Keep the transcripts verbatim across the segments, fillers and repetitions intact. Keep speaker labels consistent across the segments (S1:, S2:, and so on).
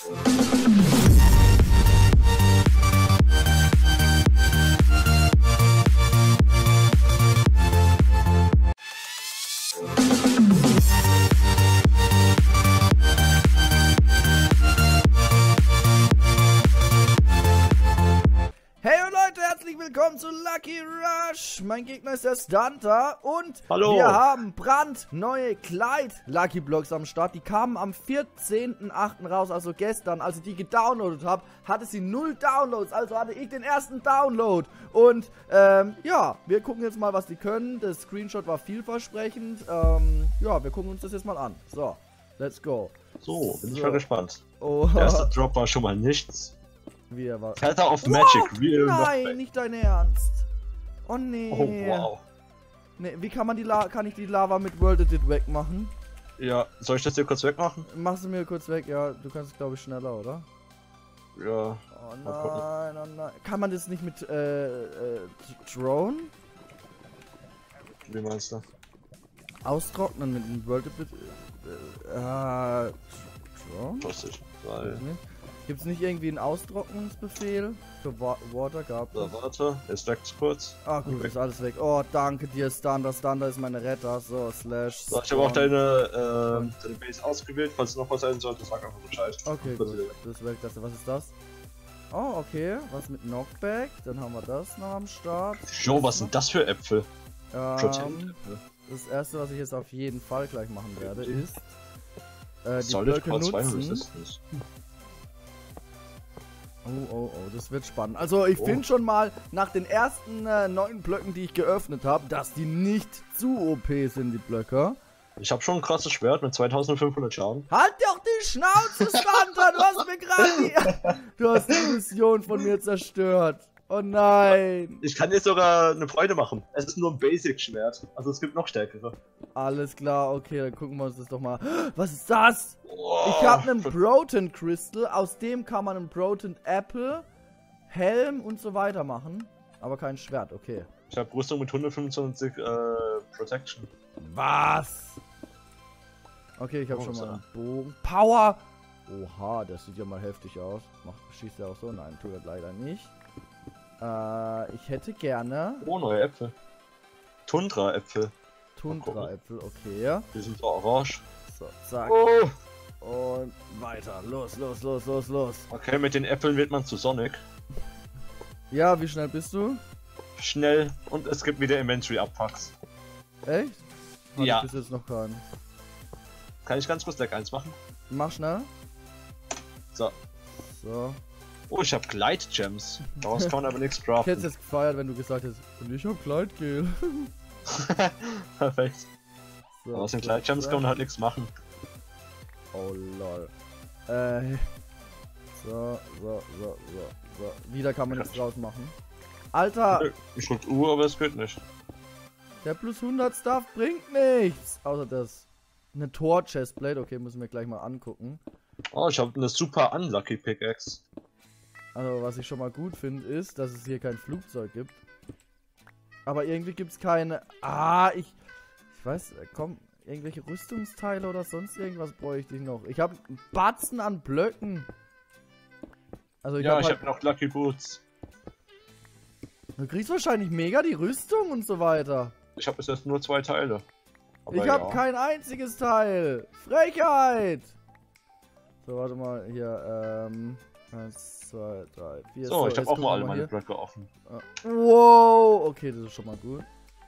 S1: Willkommen zu Lucky Rush. Mein Gegner ist der Stunter und
S2: Hallo.
S1: Wir haben brandneue Clyde Lucky Blocks am Start. Die kamen am vierzehnten achten raus, also gestern. Als ich die gedownloadet habe, hatte sie null Downloads, also hatte ich den ersten Download. Und ähm, ja, wir gucken jetzt mal, was die können. Der Screenshot war vielversprechend. Ähm, ja, wir gucken uns das jetzt mal an. So, let's go.
S2: So, bin
S1: so.
S2: ich mal gespannt.
S1: Oh.
S2: Der erste Drop war schon mal nichts.
S1: Wie er war.
S2: Feather of Magic, Real
S1: Nein,
S2: Knockback.
S1: nicht dein Ernst. Oh nee.
S2: Oh wow.
S1: Nee, wie kann man die La kann ich die Lava mit World Edit wegmachen?
S2: Ja, soll ich das hier kurz wegmachen?
S1: Machst du mir kurz weg? Ja, du kannst glaube ich schneller, oder?
S2: Ja.
S1: Oh nein, oh nein. Kann man das nicht mit äh, äh, Drone?
S2: Wie meinst du?
S1: Austrocknen mit dem World Edit? Äh, äh, Drone?
S2: Lustig, weil...
S1: Gibt es nicht irgendwie einen Austrocknungsbefehl für Wa Water gab?
S2: So, warte, jetzt wegt's kurz.
S1: Ah gut, ist alles weg. Oh, danke dir, Stunter. Stunter ist meine Retter. So, slash.
S2: So, ich habe auch deine, äh, deine Base ausgewählt. Falls noch was sein sollte, sag einfach Bescheid.
S1: Okay, gut. Das weg, das, was ist das? Oh, okay. Was mit Knockback? Dann haben wir das noch am Start.
S2: Jo, was sind das für Äpfel?
S1: Ähm, das erste, was ich jetzt auf jeden Fall gleich machen werde, ist äh, die
S2: Solid
S1: Blöcke nutzen.
S2: Resistance.
S1: Oh, oh, oh, das wird spannend. Also ich oh. finde schon mal nach den ersten äh, neun Blöcken, die ich geöffnet habe, dass die nicht zu O P sind, die Blöcke.
S2: Ich habe schon ein krasses Schwert mit zweitausendfünfhundert Schaden.
S1: Halt doch die Schnauze, Stunter! Du hast mir gerade die... Du hast die Mission von mir zerstört. Oh nein!
S2: Ich kann dir sogar eine Freude machen. Es ist nur ein Basic-Schwert. Also es gibt noch stärkere.
S1: Alles klar, okay, dann gucken wir uns das doch mal. Was ist das?
S2: Oh.
S1: Ich habe einen Proton Crystal. Aus dem kann man einen Proton Apple, Helm und so weiter machen. Aber kein Schwert, okay.
S2: Ich habe Rüstung mit hundertfünfundzwanzig äh, Protection.
S1: Was? Okay, ich habe
S2: oh,
S1: schon mal
S2: so.
S1: einen Bogen. Power! Oha, das sieht ja mal heftig aus. Macht, schießt ja auch so? Nein, tut er leider nicht. Äh, ich hätte gerne...
S2: Oh, neue Äpfel. Tundra-Äpfel.
S1: Tundra-Äpfel, okay.
S2: Die sind so orange.
S1: So, zack.
S2: Oh.
S1: Und weiter. Los, los, los, los, los.
S2: Okay, mit den Äpfeln wird man zu Sonic.
S1: Ja, wie schnell bist du?
S2: Schnell. Und es gibt wieder Inventory-Abfucks.
S1: Echt? Hab
S2: ja.
S1: Ich bis jetzt noch keinen.
S2: Kann ich ganz kurz Deck eins machen?
S1: Mach schnell.
S2: So.
S1: So.
S2: Oh, ich hab Glide Gems. Daraus kann man aber nichts
S1: Ich
S2: craften.
S1: hätte es jetzt gefeiert, wenn du gesagt hättest, und ich hab Glide Gel.
S2: Perfekt.
S1: So,
S2: aus den
S1: so,
S2: Glide Gems
S1: so.
S2: kann man halt nichts machen.
S1: Oh lol. Äh. So, so, so, so, so. Wieder kann man nichts draus machen. Alter!
S2: Ich drück U, aber es geht nicht.
S1: Der plus hundert Stuff bringt nichts! Außer das. Eine Tor Chestplate, okay, müssen wir gleich mal angucken.
S2: Oh, ich habe eine super unlucky Pickaxe.
S1: Also, was ich schon mal gut finde, ist, dass es hier kein Flugzeug gibt. Aber irgendwie gibt es keine... Ah, ich... Ich weiß, komm, irgendwelche Rüstungsteile oder sonst irgendwas bräuchte ich noch. Ich habe einen Batzen an Blöcken. Also ich
S2: ja,
S1: hab
S2: ich
S1: halt...
S2: habe noch Lucky Boots.
S1: Du kriegst wahrscheinlich mega die Rüstung und so weiter.
S2: Ich habe bis jetzt nur zwei Teile. Aber
S1: ich habe
S2: ja.
S1: kein einziges Teil. Frechheit! So, warte mal, hier, ähm... eins, zwei, drei, vier...
S2: So, ich habe auch mal alle
S1: mal
S2: meine
S1: hier.
S2: Blöcke offen.
S1: Wow, okay, das ist schon mal gut.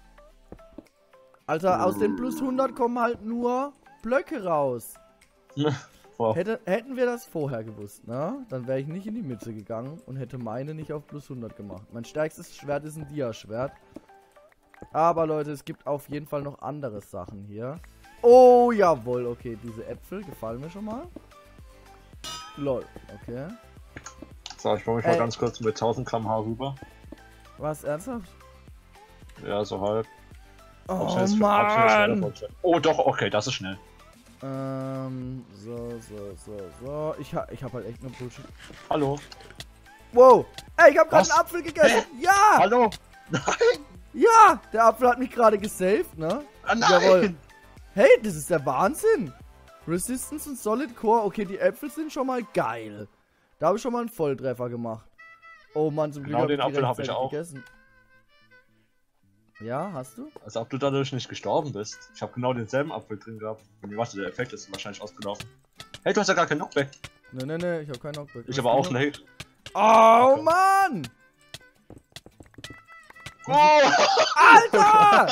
S1: Alter, aus den plus hundert kommen halt nur Blöcke raus.
S2: Wow.
S1: Hätte, hätten wir das vorher gewusst, ne? Dann wäre ich nicht in die Mitte gegangen und hätte meine nicht auf plus hundert gemacht. Mein stärkstes Schwert ist ein Dia-Schwert. Aber Leute, es gibt auf jeden Fall noch andere Sachen hier. Oh, jawohl, okay, diese Äpfel gefallen mir schon mal. Lol, okay.
S2: So, ich baue mich
S1: Ey.
S2: mal ganz kurz mit tausend Kilometer pro Stunde rüber.
S1: Was, ernsthaft?
S2: Ja, so halb.
S1: Oh,
S2: Schnell-
S1: Mann!
S2: schnell- schnell- Oh, doch, okay, das ist schnell.
S1: Ähm, so, so, so, so. Ich, ha ich hab halt echt nur Bullshit.
S2: Hallo?
S1: Wow! Ey, ich hab gerade
S2: Was?
S1: einen Apfel gegessen! Ja!
S2: Hallo? Nein!
S1: Ja! Der Apfel hat mich gerade gesaved, ne?
S2: Ah, nein!
S1: Jawohl. Hey, das ist der Wahnsinn! Resistance und Solid Core. Okay, die Äpfel sind schon mal geil. Da habe ich schon mal einen Volltreffer gemacht. Oh Mann, zum Glück
S2: Genau
S1: hab
S2: den
S1: ich die
S2: Apfel habe ich
S1: rechtzeitig
S2: auch.
S1: gegessen. Ja, hast du?
S2: Als ob du dadurch nicht gestorben bist. Ich habe genau denselben Apfel drin gehabt. Und warte, der Effekt ist wahrscheinlich ausgelaufen. Hey, du hast ja gar keinen Knockback.
S1: Ne, ne, ne, ich habe keinen Knockback.
S2: Ich aber auch nicht.
S1: Oh
S2: Okay.
S1: Mann!
S2: Oh!
S1: Alter!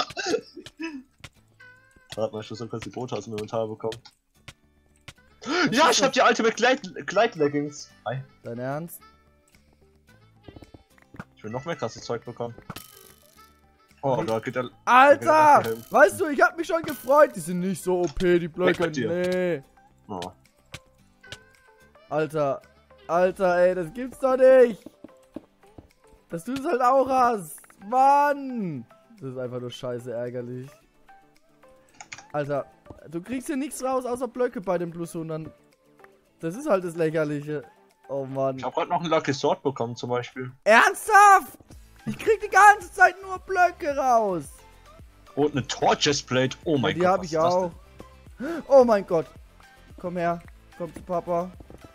S2: Warte mal, ich muss so kurz die Boote aus dem Inventar bekommen. Ja, ich hab die Ultimate Gleit Gleit-Leggings. Hi.
S1: Dein Ernst?
S2: Ich will noch mehr krasses Zeug bekommen. Oh, da geht der.
S1: Alter!
S2: Okay, okay.
S1: Weißt du, ich hab mich schon gefreut. Die sind nicht so O P, die Blöcke.
S2: mit dir.
S1: Nee.
S2: Oh.
S1: Alter. Alter, ey, das gibt's doch nicht. Dass du es halt auch hast. Mann! Das ist einfach nur scheiße ärgerlich. Alter, du kriegst hier nichts raus außer Blöcke bei den Plus hundert. Das ist halt das Lächerliche. Oh Mann.
S2: Ich hab grad noch einen Lucky Sword bekommen zum Beispiel.
S1: Ernsthaft? Ich krieg die ganze Zeit nur Blöcke raus.
S2: Und eine Torches Plate. Oh mein
S1: die
S2: Gott.
S1: habe ich auch. Oh mein Gott. Komm her. Komm zu Papa.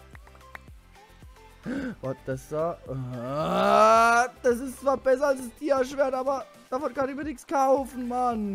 S1: Was das da? Ah, das ist zwar besser als das Dia-Schwert, aber davon kann ich mir nichts kaufen, Mann.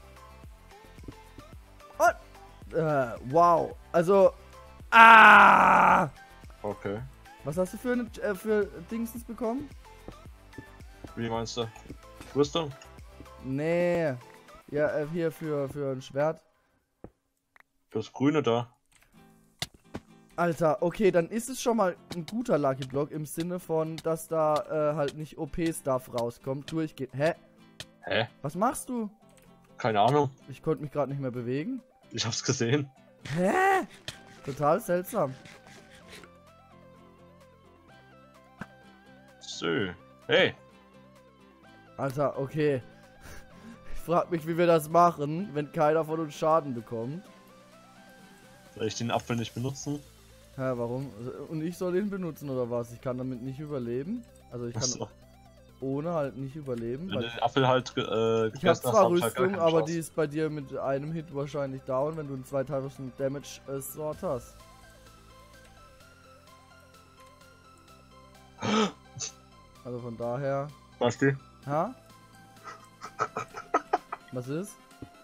S1: Und, äh, wow. Also, ah!
S2: Okay.
S1: Was hast du für, eine, äh, für Dingsens bekommen?
S2: Wie meinst du? Rüstung?
S1: Nee. Ja, äh, hier für, für ein Schwert.
S2: Das Grüne da.
S1: Alter, okay, dann ist es schon mal ein guter Lucky Block im Sinne von, dass da äh, halt nicht O P-Stuff rauskommt, durchgeht. Hä?
S2: Hä?
S1: Was machst du?
S2: Keine Ahnung.
S1: Ich konnte mich gerade nicht mehr bewegen.
S2: Ich hab's gesehen.
S1: Hä? Total seltsam.
S2: So. Hey.
S1: Alter, okay. Ich frag mich, wie wir das machen, wenn keiner von uns Schaden bekommt.
S2: Soll ich den Apfel nicht benutzen?
S1: Hä, warum? Und ich soll den benutzen oder was? Ich kann damit nicht überleben. Also ich kann
S2: Achso.
S1: ohne halt nicht überleben.
S2: Wenn du
S1: Weil
S2: den Apfel halt äh,
S1: ich habe
S2: gegessen
S1: zwar
S2: hast, hab ich halt gar
S1: Rüstung,
S2: keine
S1: aber
S2: Chance.
S1: die ist bei dir mit einem Hit wahrscheinlich down, wenn du einen zweitausend Damage äh, Sword hast. Also von daher...
S2: Basti?
S1: Ha? Was ist?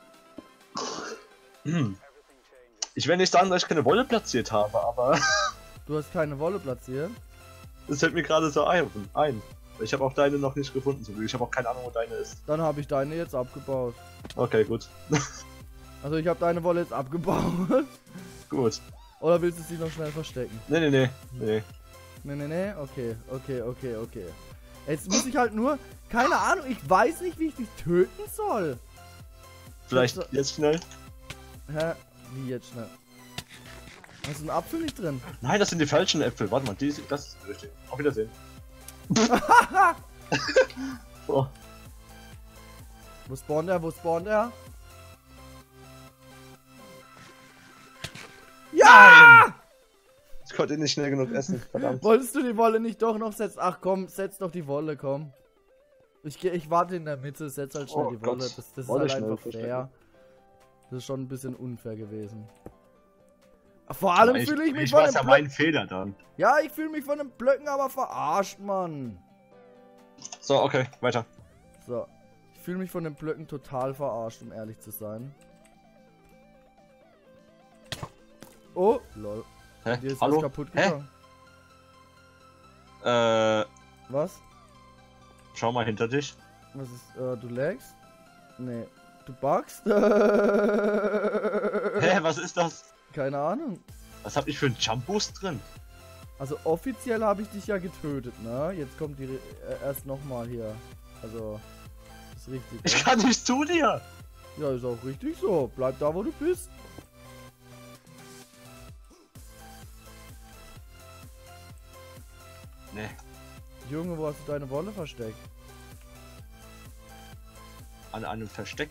S2: Hm. Ich will nicht sagen, dass ich keine Wolle platziert habe, aber
S1: Du hast keine Wolle platziert?
S2: es fällt mir gerade so ein. ein. Ich habe auch deine noch nicht gefunden, so wie ich habe auch keine Ahnung, wo deine ist.
S1: Dann habe ich deine jetzt abgebaut.
S2: Okay, gut.
S1: Also ich habe deine Wolle jetzt abgebaut.
S2: Gut.
S1: Oder willst du sie noch schnell verstecken?
S2: Nee, nee, nee. Nee.
S1: Ne, ne, ne? Okay, okay, okay, okay. Jetzt muss ich halt nur... Keine Ahnung, ich weiß nicht, wie ich dich töten soll.
S2: Vielleicht
S1: Das-
S2: jetzt schnell?
S1: Hä? Wie jetzt schnell? Hast du einen Apfel nicht drin?
S2: Nein, das sind die falschen Äpfel. Warte mal, die, das ist richtig. Auf Wiedersehen. Oh.
S1: Wo spawnt er? Wo spawnt er? Ja!
S2: Ich konnte nicht schnell genug essen, verdammt.
S1: Wolltest du die Wolle nicht doch noch setzen? Ach komm, setz doch die Wolle, komm. Ich, geh- ich warte in der Mitte, setz halt schnell
S2: Oh
S1: die Wolle.
S2: Gott.
S1: Das, das
S2: Wolle
S1: ist halt
S2: schnell
S1: einfach
S2: verstecken.
S1: fair. Das ist schon ein bisschen unfair gewesen. Vor allem
S2: Ich-
S1: fühle ich mich
S2: Ich
S1: von
S2: war
S1: den
S2: ja
S1: Blöcken...
S2: mein Fehler dann.
S1: Ja, ich fühle mich von den Blöcken aber verarscht, Mann.
S2: So, okay, weiter.
S1: So. Ich fühle mich von den Blöcken total verarscht, um ehrlich zu sein. Oh, lol.
S2: Hä?
S1: Dir ist
S2: Hallo?
S1: was kaputt
S2: Hä?
S1: gegangen.
S2: Äh,
S1: Was?
S2: schau mal hinter dich.
S1: Was ist, äh, du lagst? Nee. Du bugst?
S2: Hä, was ist das?
S1: Keine Ahnung.
S2: Was hab ich für einen Jump Boost drin?
S1: Also offiziell habe ich dich ja getötet, ne? Jetzt kommt die äh, erst nochmal hier. Also, ist richtig.
S2: Ich
S1: ne?
S2: kann nicht zu dir!
S1: Ja, ist auch richtig so. Bleib da, wo du bist.
S2: Nee.
S1: Junge, wo hast du deine Wolle versteckt?
S2: An einem Versteck.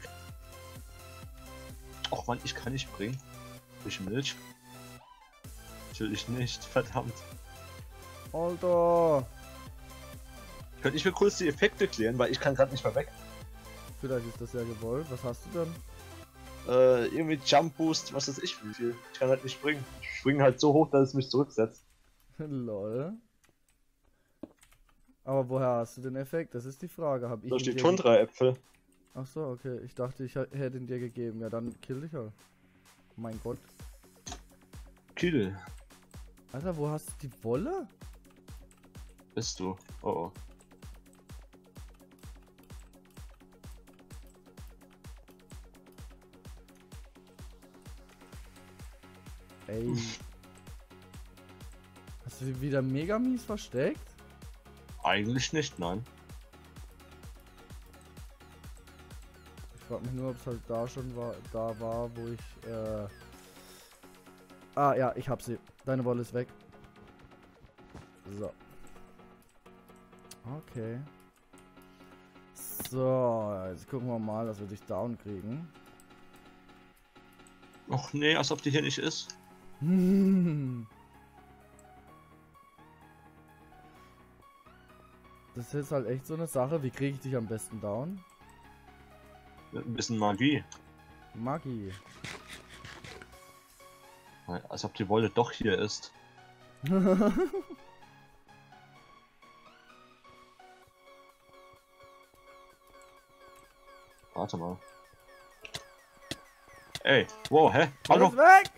S2: Och man, ich kann nicht bringen. Durch Milch. Natürlich nicht, verdammt.
S1: Alter.
S2: Könnte ich mir kurz die Effekte klären, weil ich kann gerade nicht mehr weg.
S1: Vielleicht ist das ja gewollt. Was hast du denn?
S2: äh, irgendwie Jump Boost, was weiß ich wie viel. Ich kann halt nicht springen. Ich springe halt so hoch, dass es mich zurücksetzt.
S1: Lol. Aber woher hast du den Effekt? Das ist die Frage. Hab ich
S2: Durch
S1: ihn
S2: die
S1: dir
S2: Tundra-Äpfel.
S1: Ach so, okay. Ich dachte, ich hätte ihn dir gegeben. Ja, dann kill dich halt. Mein Gott.
S2: Kill.
S1: Alter, wo hast du die Wolle?
S2: Bist du? Oh oh.
S1: Ey. Hast du die wieder mega mies versteckt?
S2: Eigentlich nicht, nein.
S1: Ich frag mich nur, ob es halt da schon war, da war, wo ich, äh... Ah, ja, ich hab sie. Deine Wolle ist weg. So. Okay. So, jetzt gucken wir mal, dass wir dich down kriegen.
S2: Och nee, als ob die hier nicht ist.
S1: Das ist halt echt so eine Sache. Wie kriege ich dich am besten down?
S2: Mit ein bisschen Magie.
S1: Magie.
S2: Als ob die Wolle doch hier ist. Warte mal. Ey, wow, hä? Hallo?
S1: Alles weg!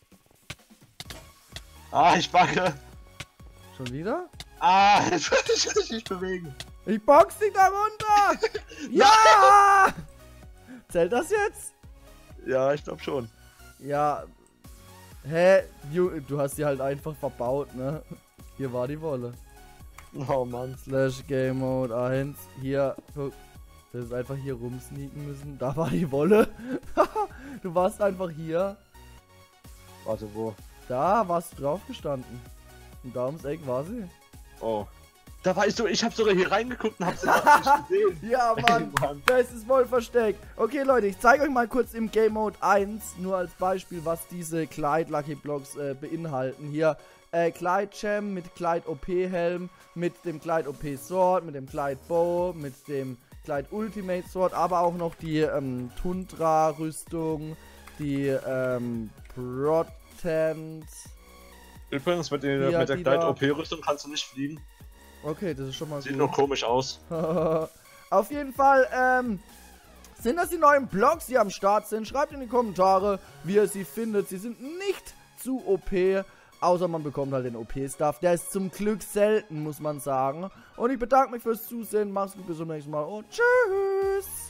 S2: Ah, ich backe!
S1: Schon wieder?
S2: Ah, jetzt kann ich mich nicht bewegen.
S1: Ich box dich da runter! Ja! Zählt das jetzt?
S2: Ja, ich glaube schon.
S1: Ja. Hä? Du, du hast die halt einfach verbaut, ne? Hier war die Wolle.
S2: Oh Mann.
S1: Slash Game Mode eins. Hier, guck. Du hättest einfach hier rumsneaken müssen. Da war die Wolle. Du warst einfach hier.
S2: Warte, wo?
S1: Da warst du drauf gestanden. Und da ums Eck war sie.
S2: Oh. Da weißt du, ich habe sogar hier reingeguckt und hab's nicht gesehen.
S1: Ja, Mann.
S2: Ey, Mann.
S1: Da ist es voll versteckt. Okay, Leute, ich zeige euch mal kurz im Game Mode eins, nur als Beispiel, was diese Clyde Lucky Blocks äh, beinhalten. Hier, äh, Clyde Gem mit Clyde O P Helm, mit dem Clyde O P Sword, mit dem Clyde Bow, mit dem Clyde Ultimate Sword, aber auch noch die ähm, Tundra Rüstung, die ähm, Protent.
S2: Übrigens, mit, den,
S1: Ja,
S2: mit der
S1: die
S2: Clyde
S1: da-
S2: O P-Rüstung kannst du nicht fliegen.
S1: Okay, das ist schon mal
S2: Sieht
S1: gut.
S2: nur komisch aus.
S1: Auf jeden Fall, ähm, sind das die neuen Blogs, die am Start sind? Schreibt in die Kommentare, wie ihr sie findet. Sie sind nicht zu O P, außer man bekommt halt den O P-Stuff. Der ist zum Glück selten, muss man sagen. Und ich bedanke mich fürs Zusehen. Macht's gut, bis zum nächsten Mal und tschüss.